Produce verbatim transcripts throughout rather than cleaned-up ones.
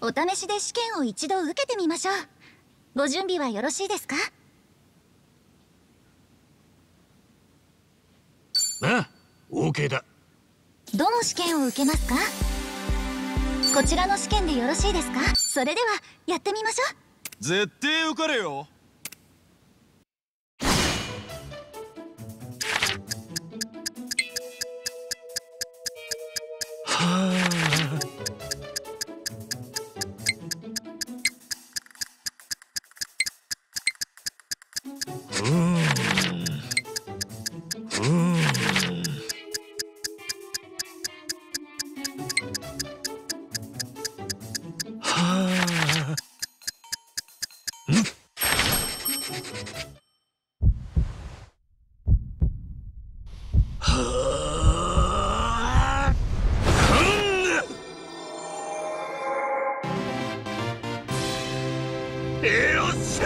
お試しで試験を一度受けてみましょう。ご準備はよろしいですか？ ああ、 OK だ。 どの試験を受けますか？こちらの試験でよろしいですか？それではやってみましょう。 絶対受かれよ。 はあ。うん。うん。はあ。ん？はあ。よっしゃ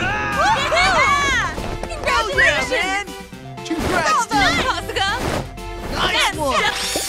Congratulations! Congrats, dude! Kasuga! Nice one!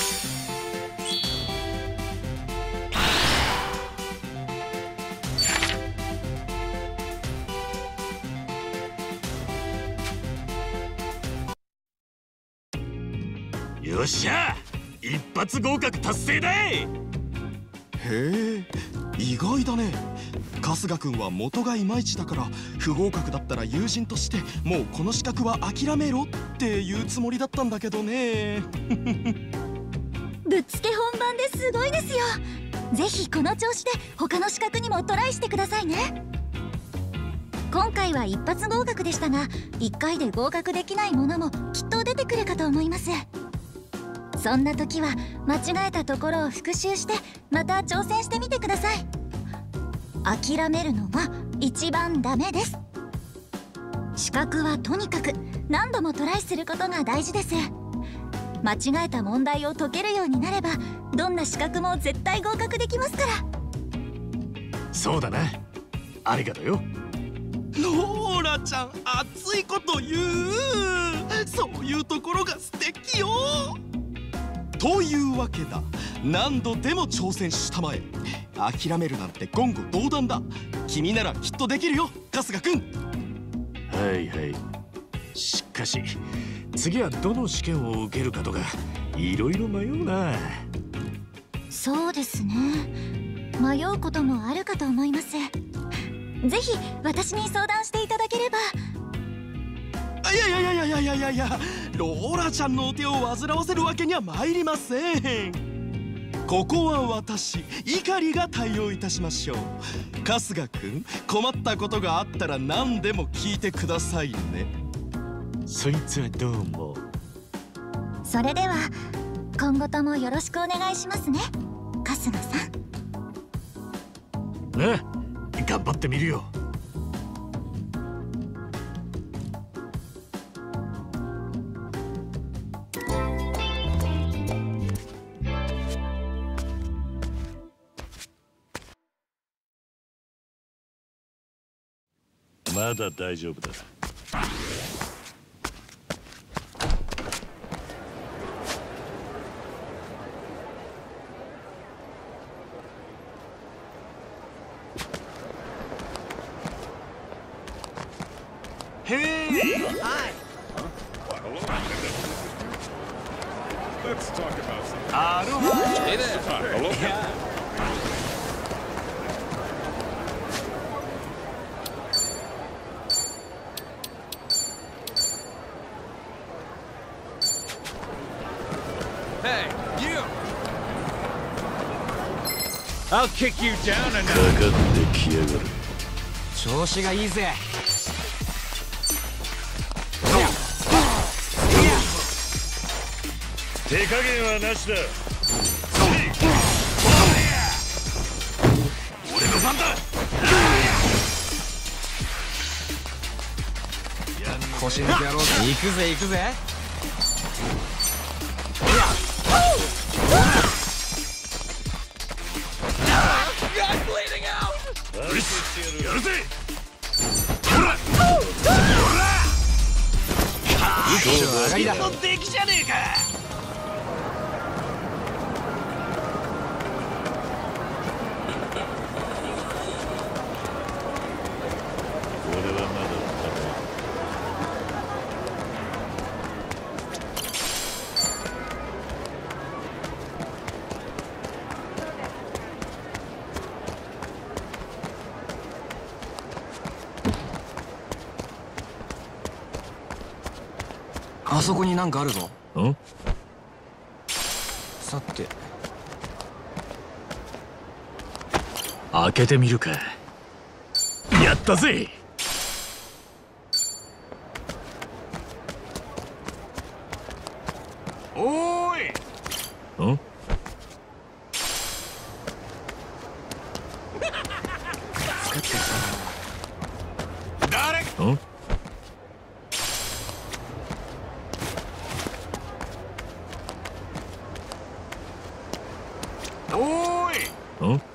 よっしゃ、一発合格達成だい。 へえ、意外だね。春日君は元がいまいちだから、不合格だったら友人としてもうこの資格は諦めろっていうつもりだったんだけどね。 ぶっつけ本番ですごいですよ。ぜひこの調子で他の資格にもトライしてくださいね。今回は一発合格でしたが、いっかいで合格できないものもきっと出てくるかと思います。そんな時は間違えたところを復習してまた挑戦してみてください。諦めるのは一番ダメです。資格はとにかく何度もトライすることが大事です。間違えた問題を解けるようになればどんな資格も絶対合格できますから。 そうだな、ありがとうよ。 ローラちゃん、熱いこと言う。そういうところが素敵よ。というわけだ。何度でも挑戦したまえ。諦めるなんて言語道断だ。君ならきっとできるよ、春日くん。 はいはい。しかし次はどの試験を受けるかとかいろいろ迷うな。 そうですね、迷うこともあるかと思います。ぜひ私に相談していただければ。 いやいやいやいやいやいやいや、ローラちゃんのお手を煩わせるわけには参りません。ここは私、碇が対応いたしましょう。春日くん、困ったことがあったら何でも聞いてくださいね。 そいつはどうも。 それでは今後ともよろしくお願いしますね、春日さん。 ね、頑張ってみるよ。まだ大丈夫だ。 Hey! Hi! Let's talk about something. Aloha! Hey there! Hello? Hey, you! I'll kick you down a か notch. かってきやがる。 調子がいいぜ。 手加減はなしだ。俺の番だ。 腰抜け野郎。行くぜ行くぜ。 やるぜ。 一丁上がりだ。 出来じゃねえか。 あそこになんかあるぞ。 ん？ さて開けてみるか。やったぜ。 おーい。 ん？ 使ってた。誰？ ん？ おーい。 ん？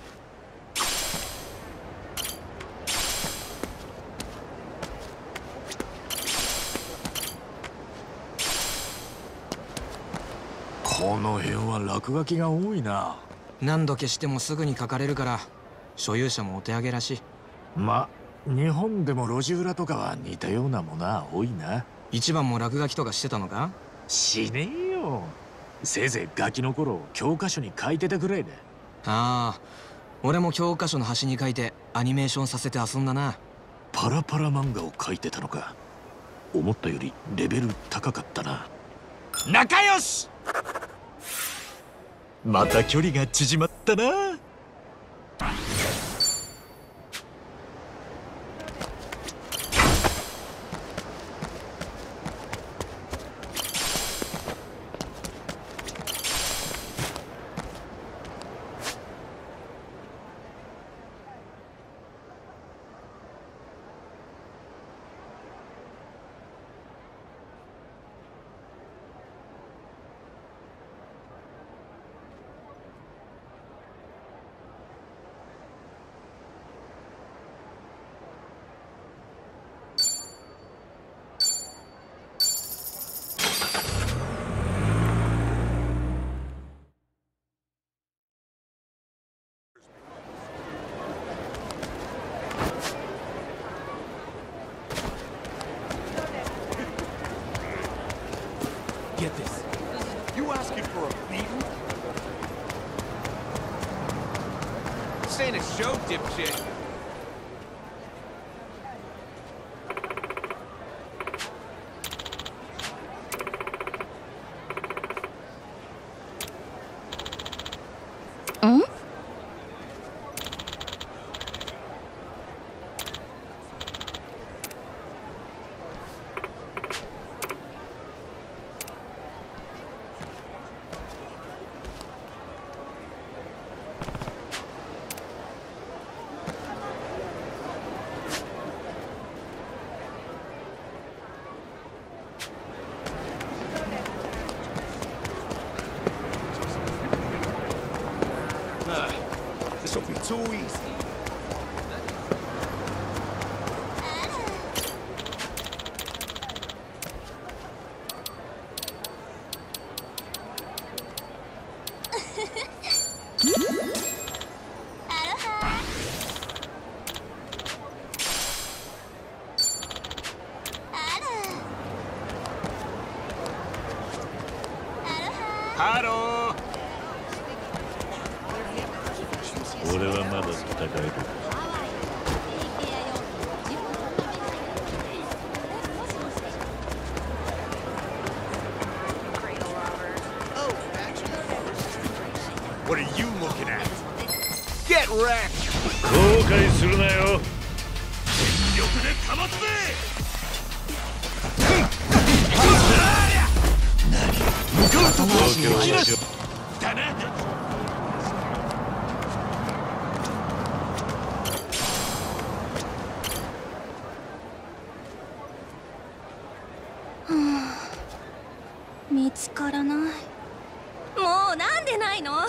この辺は落書きが多いな。 何度消してもすぐに書かれるから所有者もお手上げらしい。 ま、日本でも路地裏とかは似たようなものは多いな。 一番も落書きとかしてたのか？ しねえよ。せいぜいガキの頃教科書に書いてたくらいだ。 ああ、俺も教科書の端に書いてアニメーションさせて遊んだな。 パラパラ漫画を書いてたのか。思ったよりレベル高かったな。 仲良し。また距離が縮まったな。 Get this. You asking for a beating? This ain't a show, dipshit. This'll be too easy. Hello. 俺はまだ戦える。 What are you looking at? Get wrecked! 後悔するなよ。 全力でかますぜ。 向かうとこは行きなしだな。 見つからない。もうなんでないの？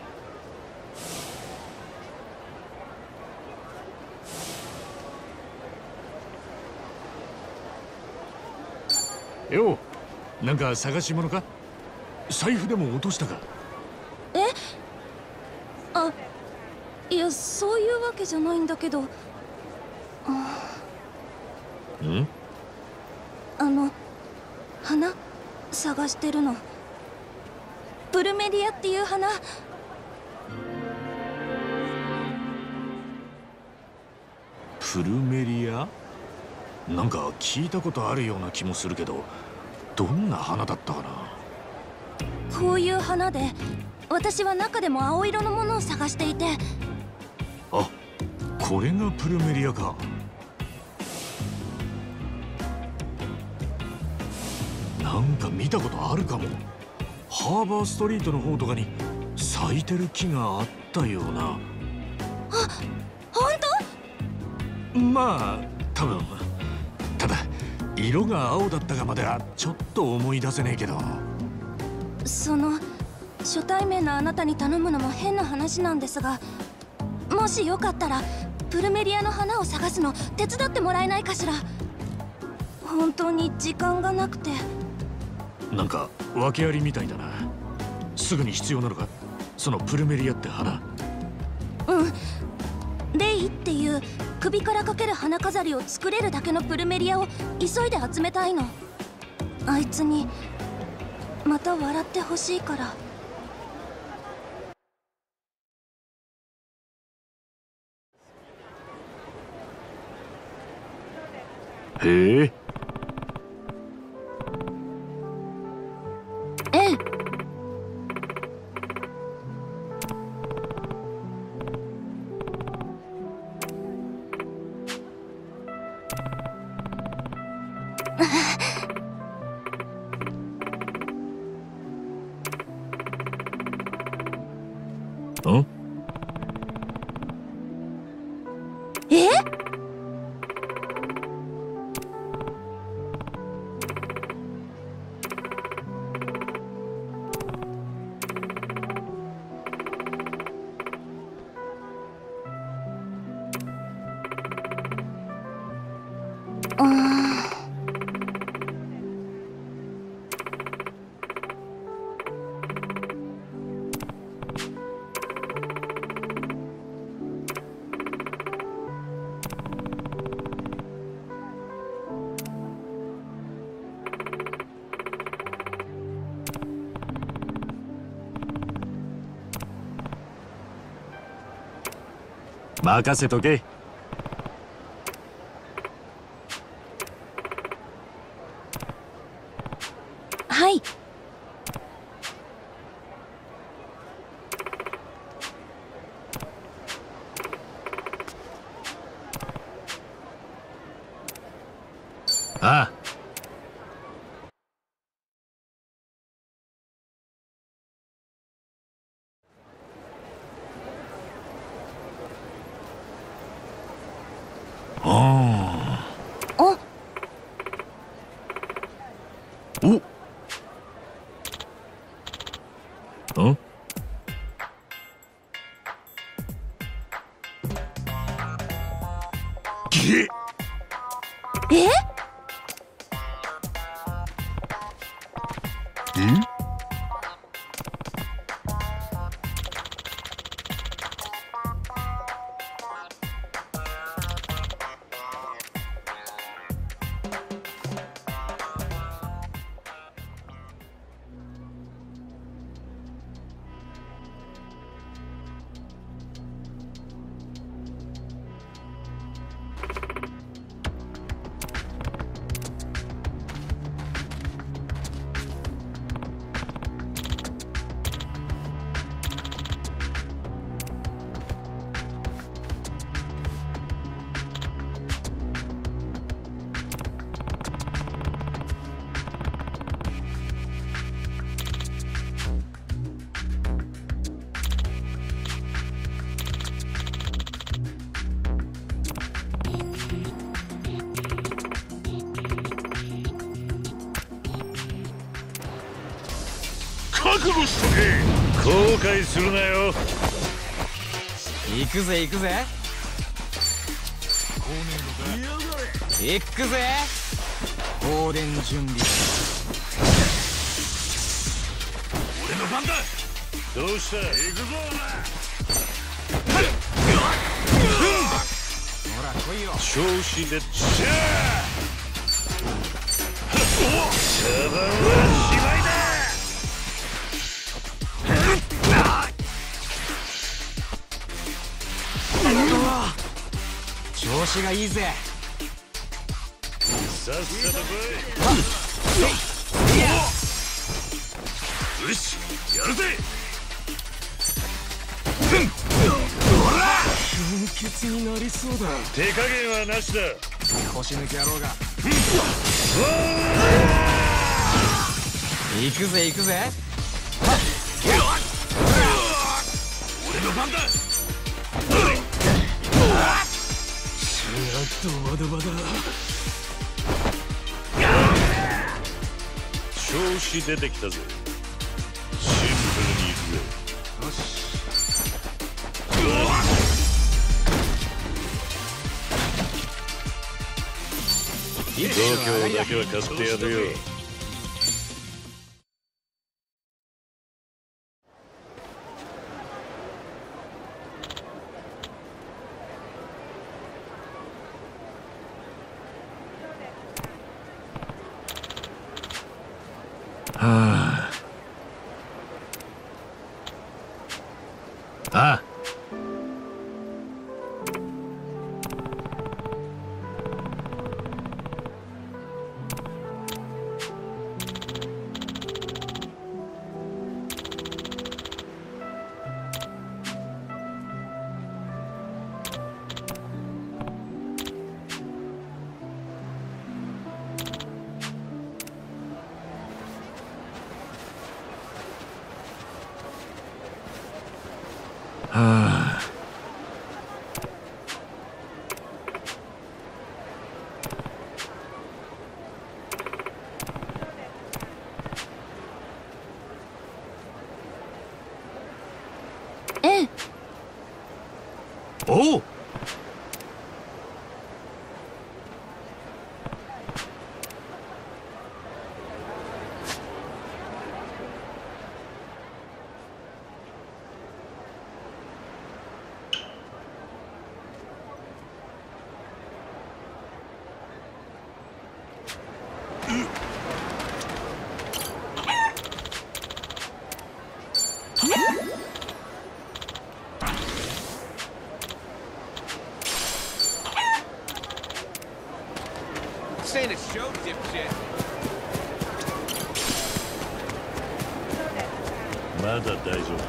よう、なんか探し物か？財布でも落としたか？ え？あ、いや、そういうわけじゃないんだけど。あ、 ん？ あの花探してるの。プルメリアっていう花。 プルメリア？なんか聞いたことあるような気もするけど、 どんな花だったかな。 こういう花で、私は中でも青色のものを探していて。 あ、これがプルメリアか。なんか見たことあるかも。ハーバーストリートの方とかに咲いてる木があったような。 あ、本当？ まあ多分。ただ色が青だったかまではちょっと思い出せねえけど。 その初対面のあなたに頼むのも変な話なんですが、もしよかったらプルメリアの花を探すの手伝ってもらえないかしら。本当に時間がなくて。 なんか訳ありみたいだな。すぐに必要なのか、そのプルメリアって花。 うん、レイっていう首からかける花飾りを作れるだけのプルメリアを急いで集めたいの。あいつにまた笑ってほしいから。 へえ。 ええ。 ん？ え？ 任せとけ。 はい。 ああ。ああ。 お。ん？げ。 え？ ん？覚悟しとけ。後悔するなよ。 行くぜ行くぜ行くぜ。放電準備。 俺の番だ。どうした？行くぞお前。 ほら来いよ。 調子でっしゃー。茶番はしまいだ。 調子がいいぜ。 さっさと来い。 よし、やるぜ。 貧血になりそうだ。 手加減はなしだ。 腰抜け野郎が。行くぜ行くぜ。 俺の番だ。 やっとまだまだ。 調子出てきたぜ。シンプルにいくぜ。 よし。 度胸だけは貸してやるよ。はあ。ああ。はあ。 ええ。 おう。 This ain't a show, dipshit. まだ大丈夫。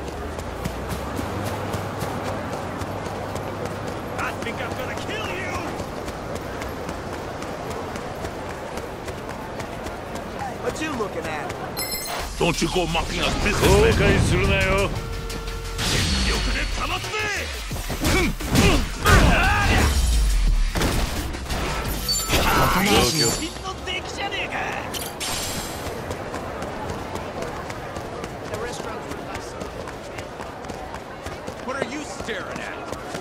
I think I'm gonna kill you! What you looking at? Don't you go mucking us business. 後悔するなよ。全力で保つぜ。 What are you staring at?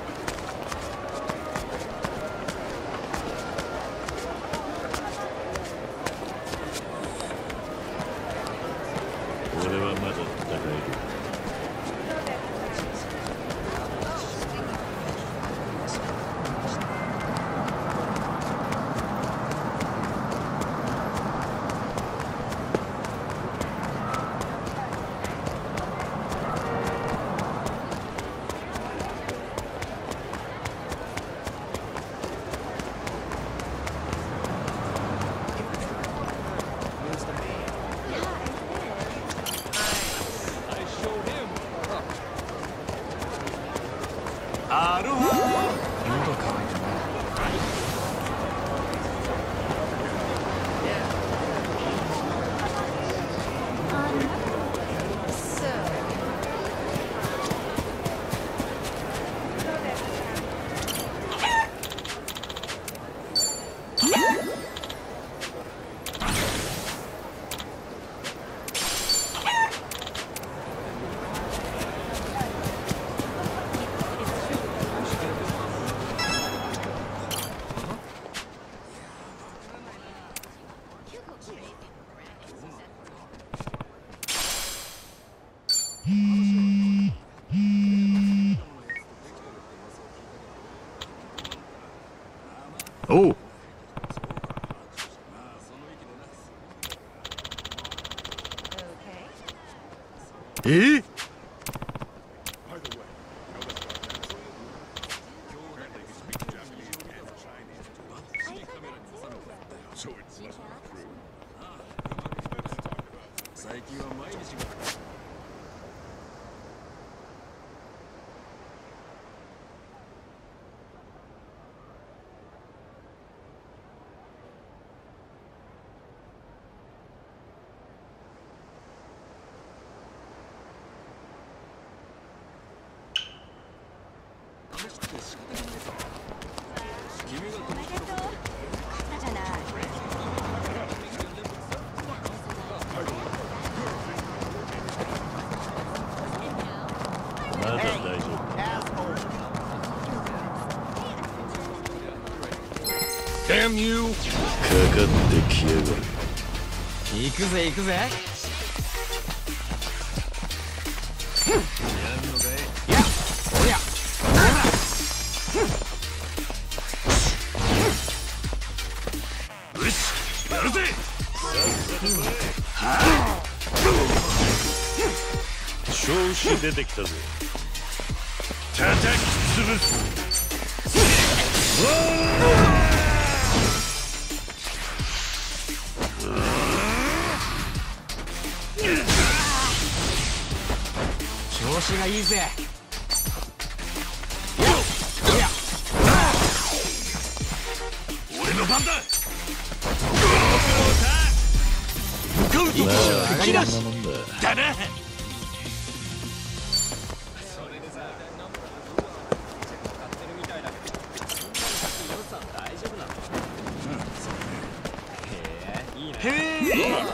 おう。えっ？ まだ大丈夫。 Damn you! かかってきやがる。 行くぜ行くぜ。やっおりゃほら。 よしやるぜ。調子出てきたぜ。叩き潰す。 調子がいいぜ。 俺の番だ。向かうとこ上がりだしだな。へえ。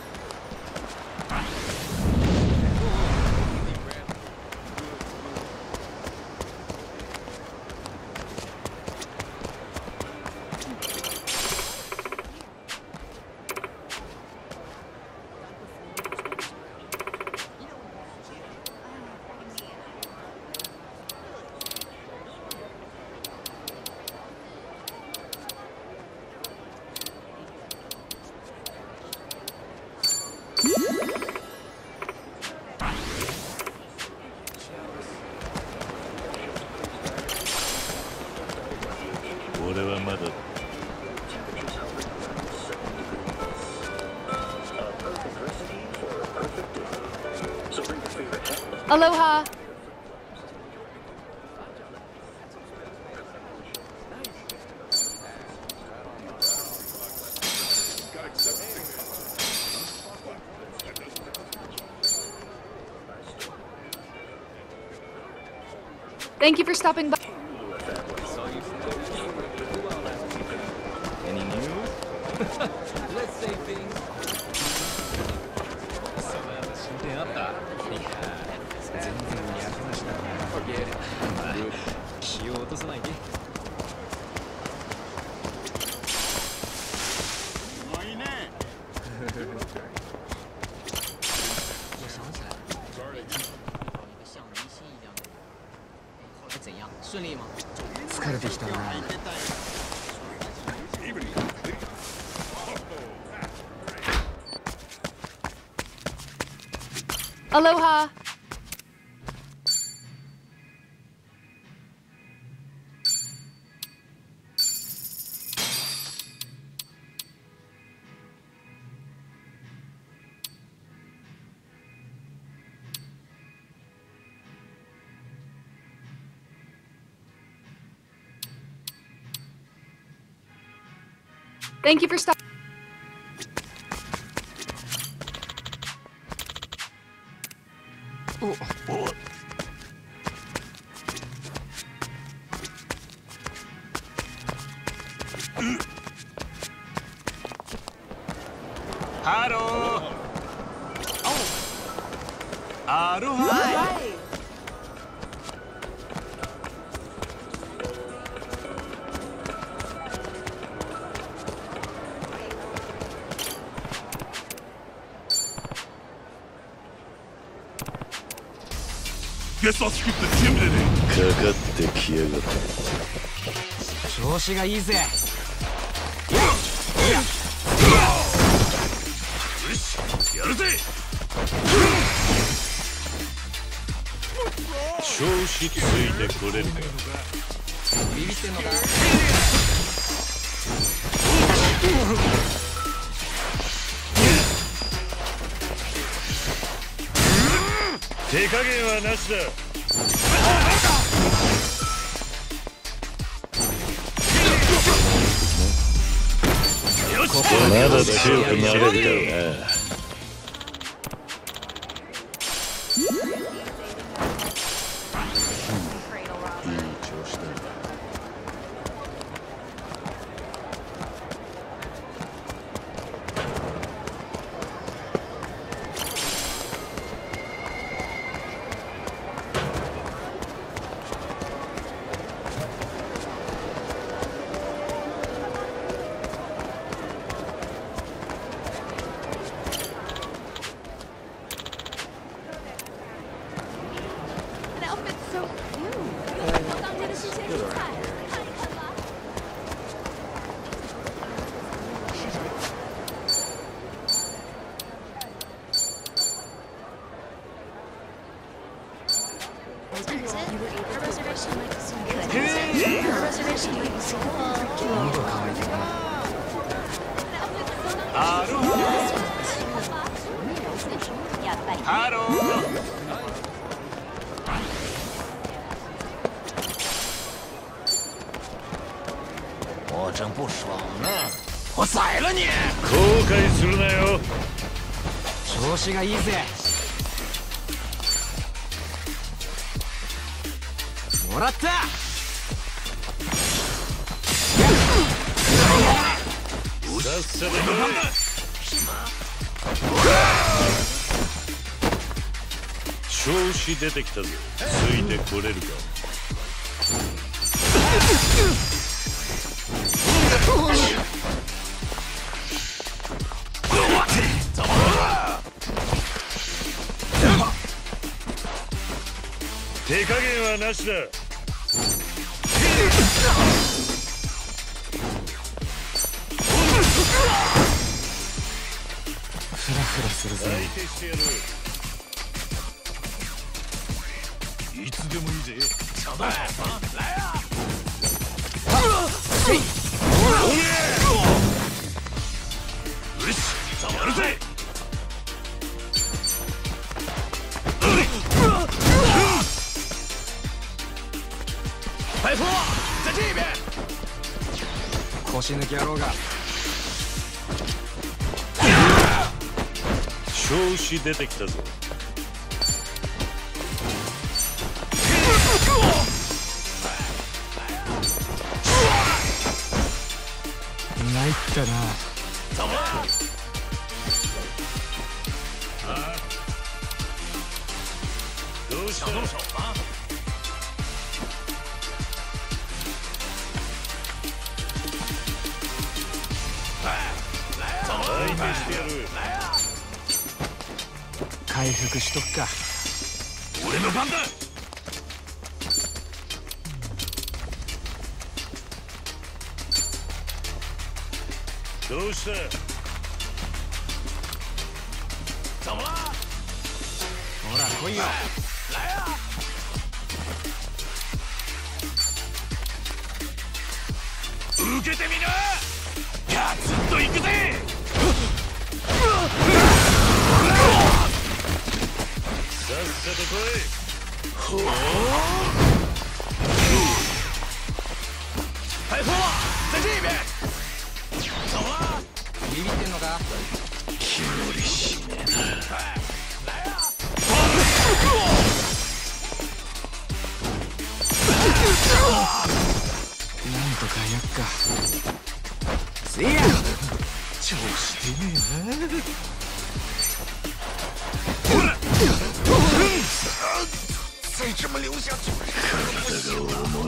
俺はまだ。 Aloha. Thank you for stopping by. Any news? Let's say things. 進展あった？いや全然役なしだな。まあ気を落とさないで。 うまいね。 我想起来了，北京搞一个像明星一样的人，后来怎样？顺利吗？ 疲れてきたな。 Aloha. Thank you for stopping. Hello. Aloha. かかってきやがった。 調子がいいぜ。 よしやるぜ。調子ついてこれるか。 ビビってんのか。 手加減はなしだ。よし、まだ強くなれるだろうな。いい調子喉乾いてるな。 アロハハロー。 我真不爽呢！我宰了你！ 後悔するなよ。 調子がいいぜ。もらった。 さっさと来い。調子出てきたぞ。ついてこれるか。手加減はなしだ。 フラフラするぜ。 相手してやる。いつでもいいぜ。ちょうだい。よし、やるぜ。 拜佛，在这边。 腰抜き野郎が。 調子出てきたぞ。 参ったな。 どうした？相手してやる。 回復しとくか。 俺の番だ。どうした？ 怎么了？ ほら来いよ。 来啊！ 受けてみな。ガツンといくぜ。さっさと来い。ほう。 拜佛，在这边。怎么了？ ビビってんのか？ 気乗りしねえな。 来啊！ なんとかやっか。せや。 調子出ねえな。 再这么留下去， 体が重い。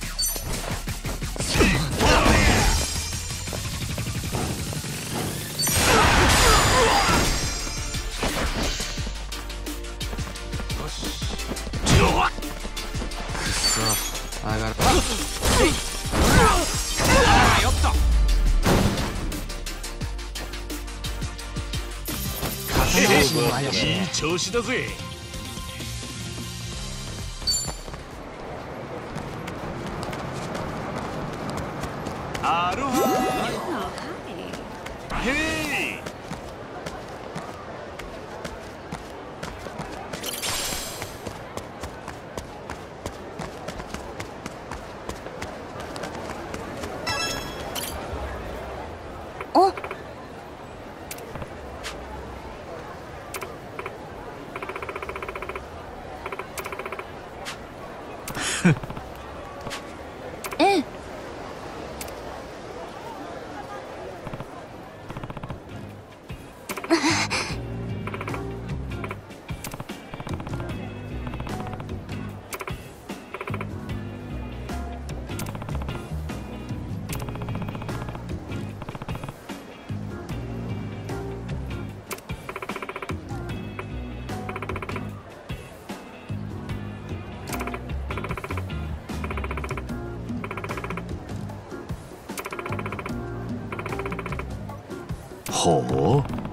くそ、上がる。よっと。刀足も怪しい。 いい調子だぜ。アロハ。ヘイ。 お。ええ。 ほう。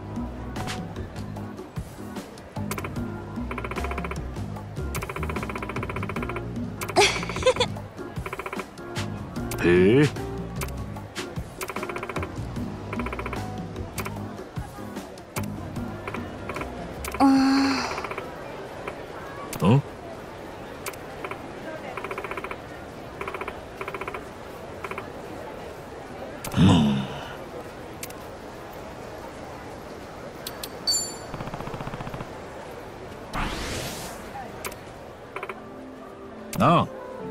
へえ。うん？ああ。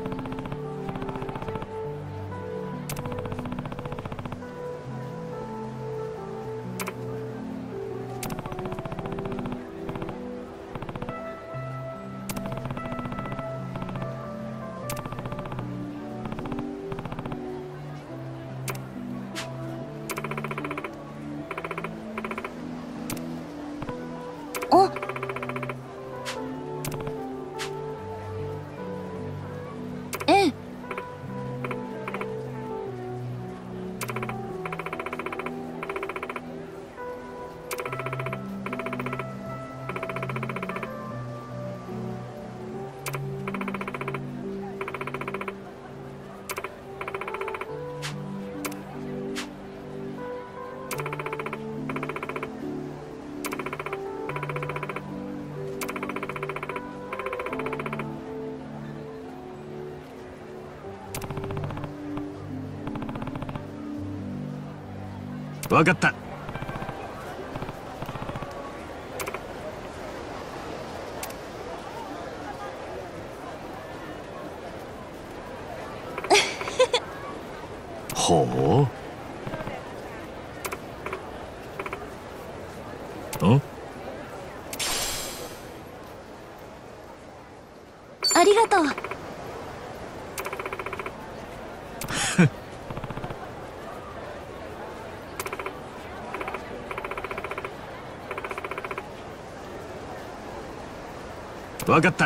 あ、ええ。 わかった。ほう。ん？ ありがとう。 わかった。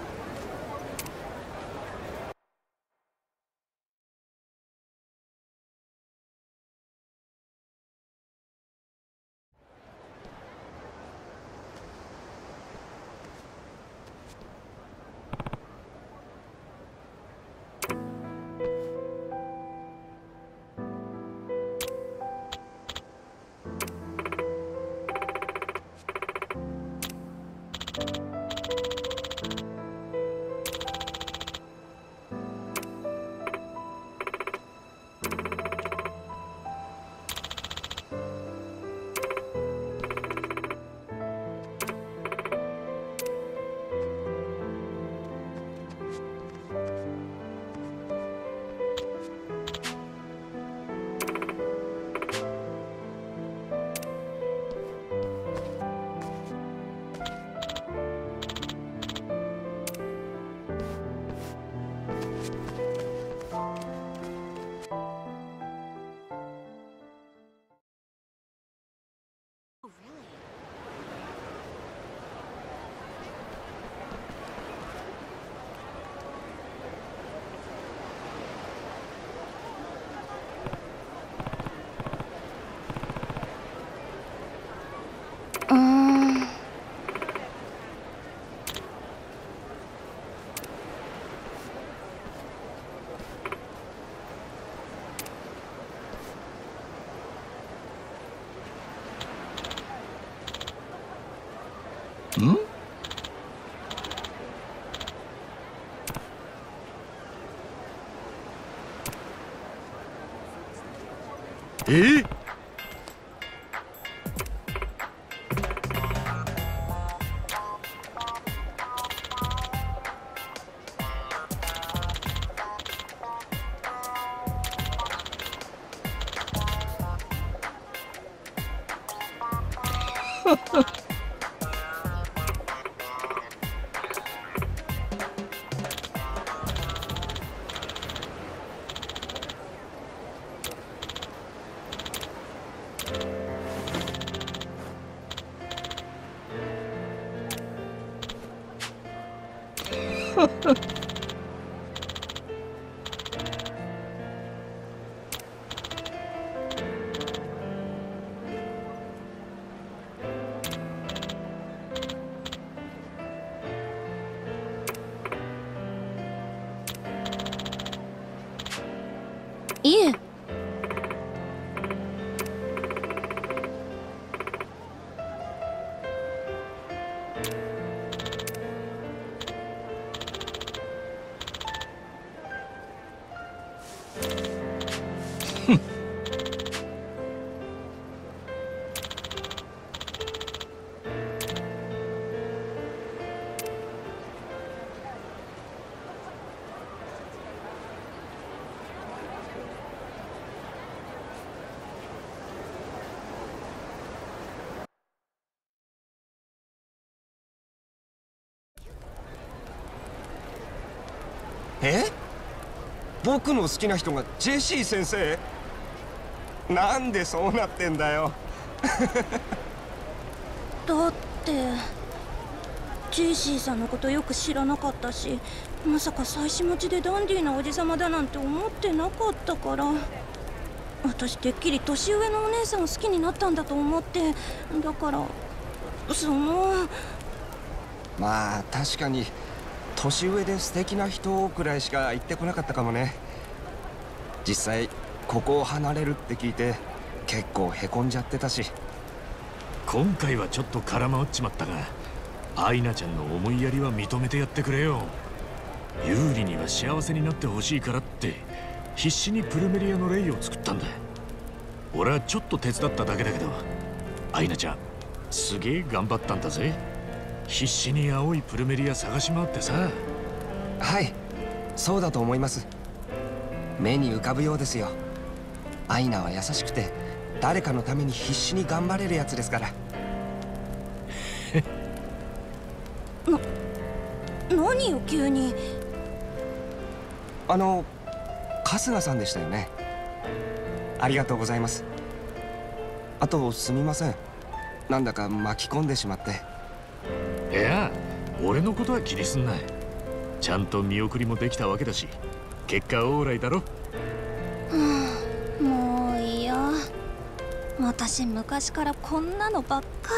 うーん。 ん？ え？ いえ。 え？僕の好きな人がジェシー先生？なんでそうなってんだよ。 だってジェシーさんのことよく知らなかったし、まさか妻子持ちでダンディーなおじさまだなんて思ってなかったから、私てっきり年上のお姉さんを好きになったんだと思って、だからそのまあ確かに年上で素敵な人くらいしか言ってこなかったかもね。実際ここを離れるって聞いて結構へこんじゃってたし。 今回はちょっと空回っちまったが、アイナちゃんの思いやりは認めてやってくれよ。ユーリには幸せになってほしいからって必死にプルメリアのレイを作ったんだ。俺はちょっと手伝っただけだけど、アイナちゃんすげえ頑張ったんだぜ。必死に青いプルメリア探し回ってさ。 はい、そうだと思います。目に浮かぶようですよ。アイナは優しくて誰かのために必死に頑張れるやつですから。 な、何よ急に。 あの春日さんでしたよね。ありがとうございます。あとすみません、なんだか巻き込んでしまって。 いや、俺のことは気にすんな。ちゃんと見送りもできたわけだし、結果オーライだろ。 もういいや、私昔からこんなのばっか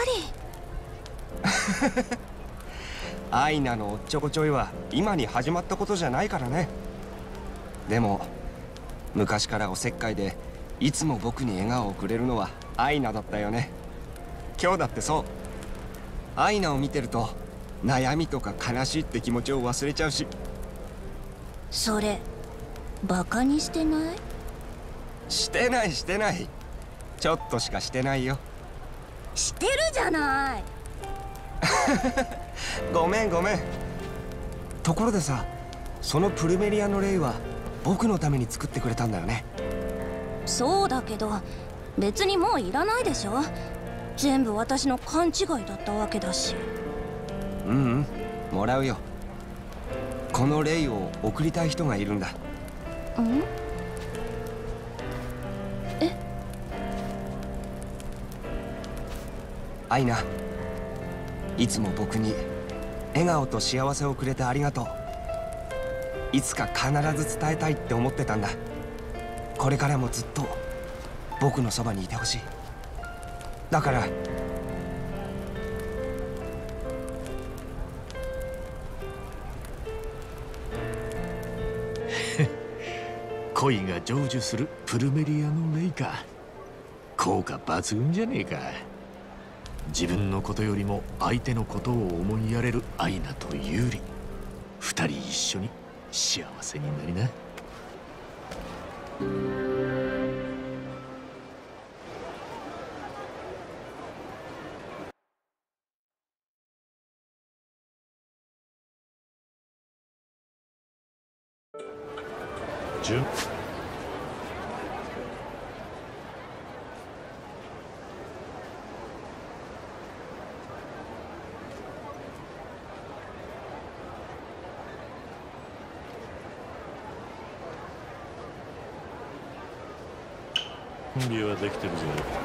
り。 アイナのおっちょこちょいは今に始まったことじゃないからね。でも昔からおせっかいでいつも僕に笑顔をくれるのはアイナだったよね。今日だってそう。アイナを見てると悩みとか悲しいって気持ちを忘れちゃうし。 それバカにしてない？ してないしてない、ちょっとしかしてないよ。 してるじゃない。 ごめんごめん。ところでさ、そのプルメリアのレイは僕のために作ってくれたんだよね。 そうだけど別にもういらないでしょ。全部私の勘違いだったわけだし。 うんうん、もらうよ。このレイを送りたい人がいるんだ。 ん？え？ アイナ、いつも僕に笑顔と幸せをくれてありがとう。いつか必ず伝えたいって思ってたんだ。これからもずっと僕のそばにいてほしい。だから恋が成就するプルメリアのレイか。効果抜群じゃねえか。自分のことよりも相手のことを思いやれるアイナとユーリ、二人一緒に幸せになりな。順準備はできてるぞ。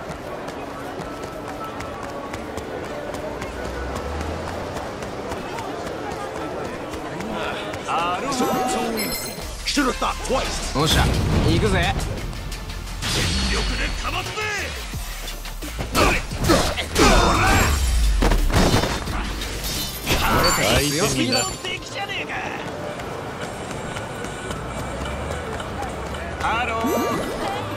あの Should have thought twice. おっしゃ、行くぜ。 全力でかまって。 強すぎだ。 ハロー。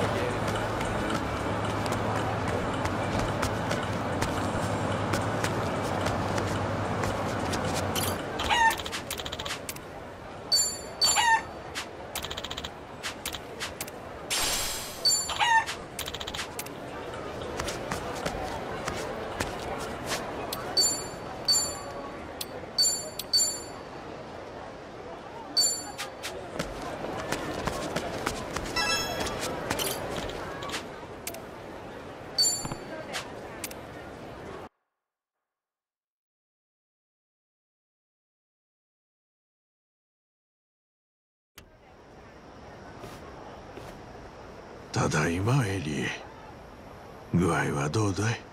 ただいま、エリー。具合はどうだい？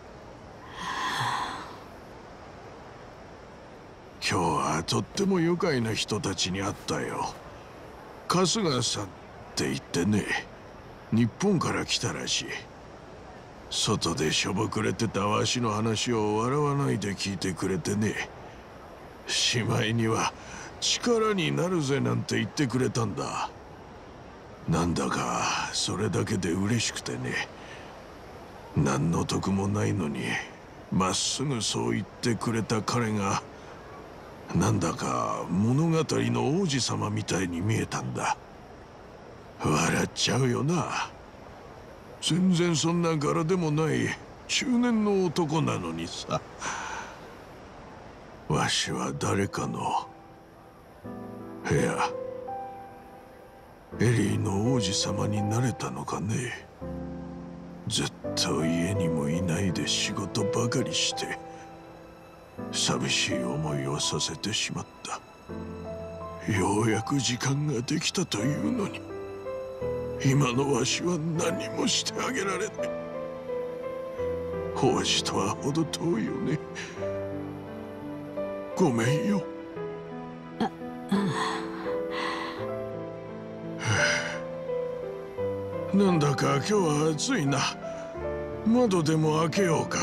今日はとっても愉快な人たちに会ったよ。春日さんって言ってね、日本から来たらしい。外でしょぼくれてたわしの話を笑わないで聞いてくれてね。しまいには力になるぜなんて言ってくれたんだ。なんだかそれだけで嬉しくてね。何の得もないのにまっすぐそう言ってくれた彼が、なんだか物語の王子様みたいに見えたんだ。笑っちゃうよな。全然そんな柄でもない中年の男なのにさ。わしは誰かの部屋、エリーの王子様になれたのかね。ずっと家にもいないで仕事ばかりして寂しい思いをさせてしまった。ようやく時間ができたというのに、今のわしは何もしてあげられない。王子とはほど遠いよね。ごめんよ。 ああなんだか今日は暑いな。窓でも開けようか。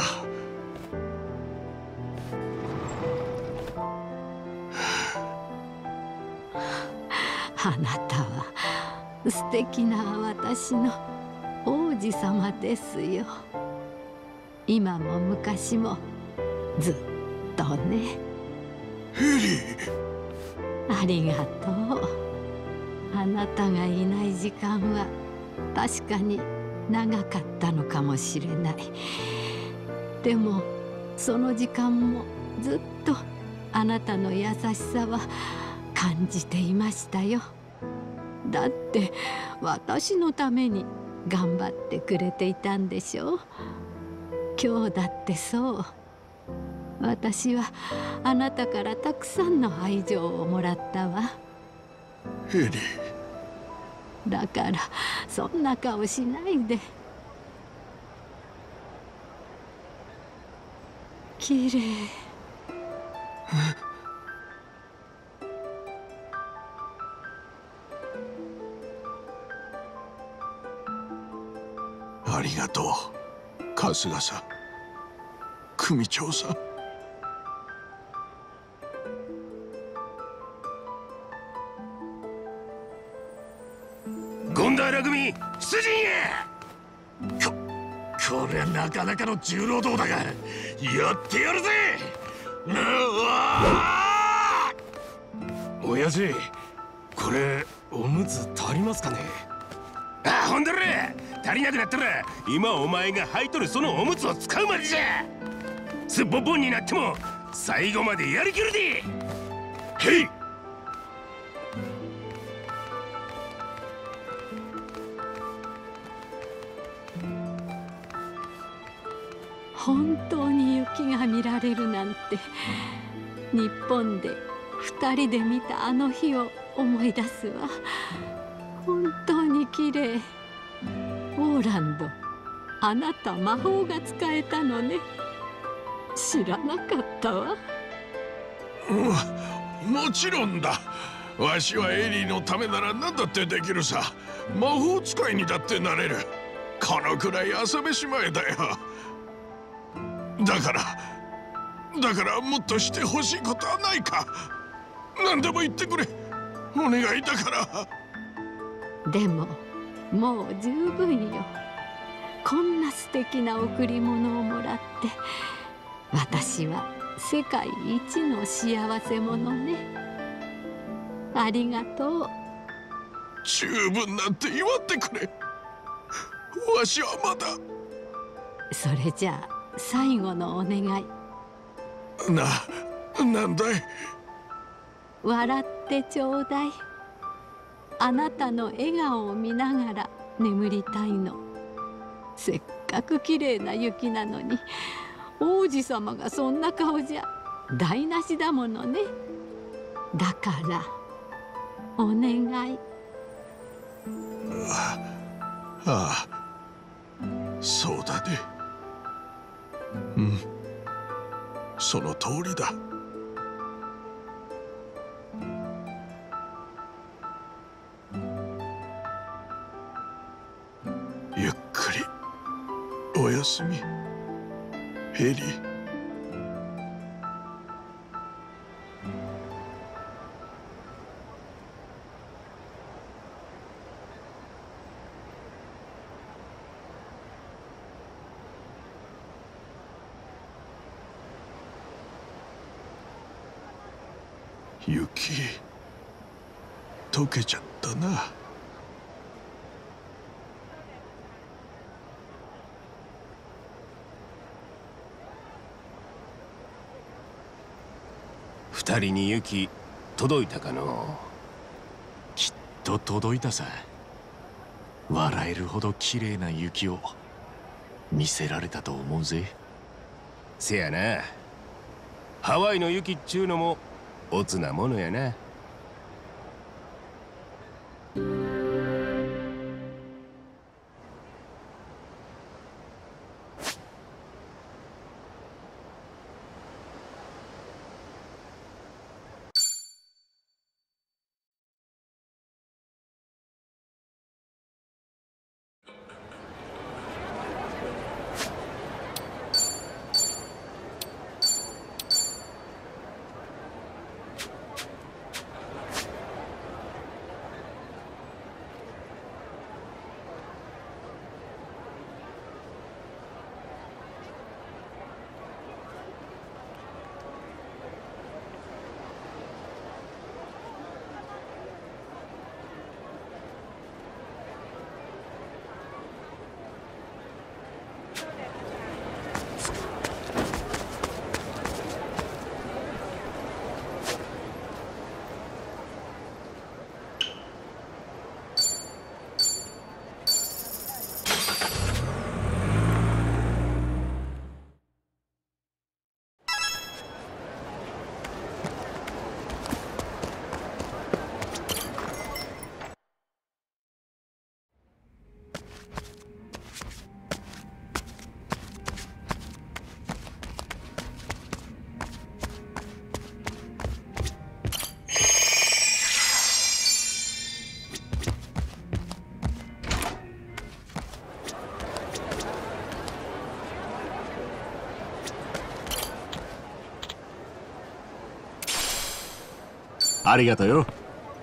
あなたは素敵な私の王子様ですよ。今も昔もずっとね。 エリー、ありがとう。あなたがいない時間は確かに長かったのかもしれない。でもその時間もずっとあなたの優しさは感じていましたよ。だって私のために頑張ってくれていたんでしょう。今日だってそう。私はあなたからたくさんの愛情をもらったわ。 エリー、 だからそんな顔しないで。きれい。 ありがとう、春日さん、組長さん。 ゴンダーラ組出陣へ。ここりゃなかなかの重労働だが、やってやるぜ。うわ親父、これおむつ足りますかね。あ、ほんだら足りなくなったら今お前が履いとるそのおむつを使うまでじゃ。すっぽんぽんになっても最後までやりきるで。へい。 本当に雪が見られるなんて、日本で二人で見たあの日を思い出すわ。本当に綺麗。オーランド、あなた魔法が使えたのね。知らなかったわ。 うん、もちろんだ。わしはエリーのためなら何だってできるさ。魔法使いにだってなれる。このくらい遊べしまえだよ。だからだからもっとしてほしいことはないか。何でも言ってくれ。お願いだから。 でももう十分よ。こんな素敵な贈り物をもらって、私は世界一の幸せ者ね。ありがとう。 十分なんて言わってくれ。わしはまだ。 それじゃあ最後のお願い。 な、なんだい。 笑ってちょうだい。あなたの笑顔を見ながら眠りたいの。せっかく綺麗な雪なのに、王子様がそんな顔じゃ台無しだものね。だからお願い。 ああ、ああ、そうだね。うん、その通りだ。ゆっくりおやすみ、ヘリー。雪溶けちゃったな。 二人に雪届いたかの。 きっと届いたさ。笑えるほど綺麗な雪を見せられたと思うぜ。 せやな。ハワイの雪っちゅうのもおつなものやな。 ありがとうよ。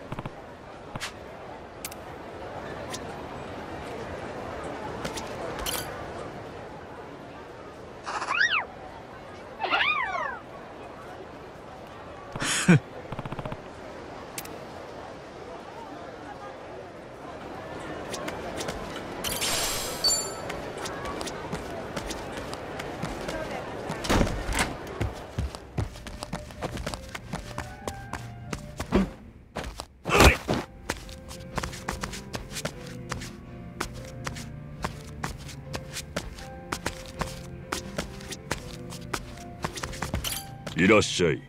いらっしゃい。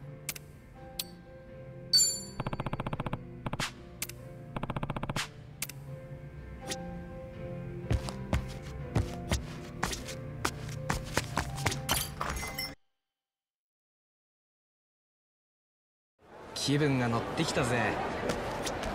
気分が乗ってきたぜ。